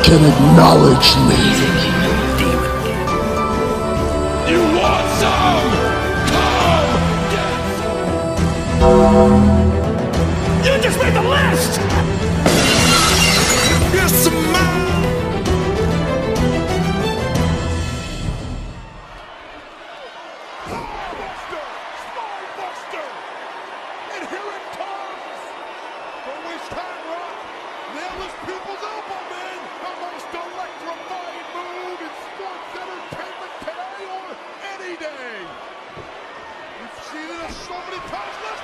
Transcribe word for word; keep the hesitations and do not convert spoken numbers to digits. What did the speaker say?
can acknowledge me. You want some? Come! You just made the list! Yes, man! Spinebuster! And here it comes! From West Time Rock, Nameless People's Elbow, man! The most electrifying move in sports entertainment today or any day! We've seen it so many times.